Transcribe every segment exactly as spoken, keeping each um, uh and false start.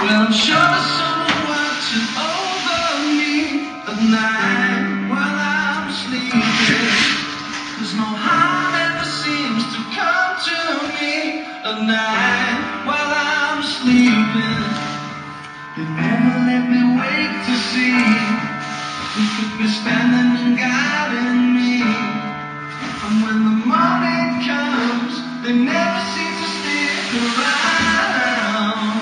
Well, I'm sure someone watching over me at night while I'm sleeping. 'Cause no harm ever seems to come to me at night while I'm sleeping. They never let me wake to see who could be standing and guiding me. And when the morning comes, they never seem to stick around.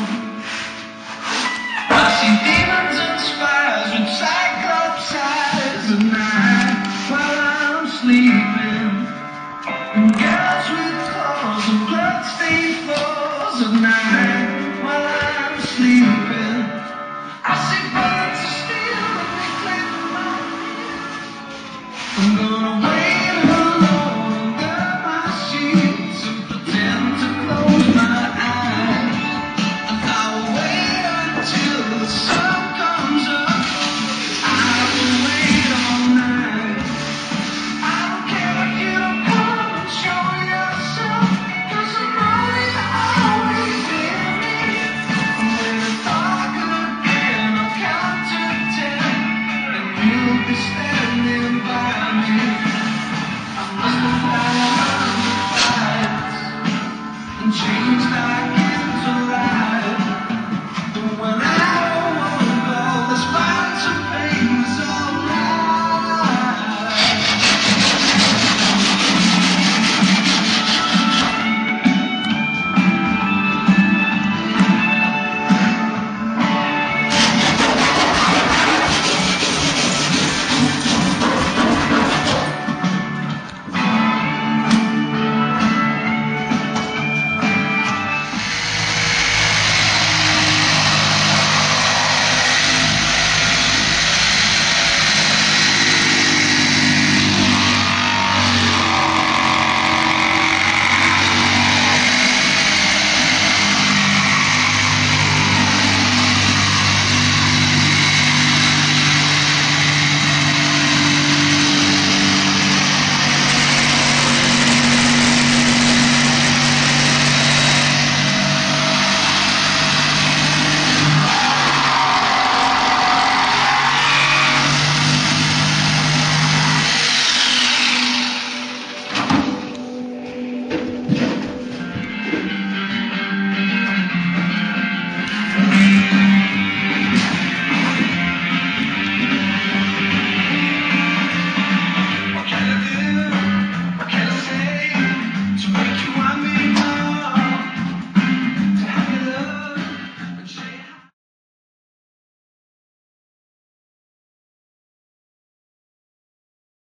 I see demons and spires with cyclops eyes at night while I'm sleeping. And girls with claws and bloodstained floors at night while I'm sleeping. I see birds of steel and they clip my ears. I'm gonna wait alone under my sheets and pretend to close my eyes. And I'll wait until the sun comes up. I will wait all night. I don't care if you don't come and show yourself, 'cause I know you're always near me. And when it's darker again, I'll count to ten, and you'll be standing by me. I must have found the fights and changed our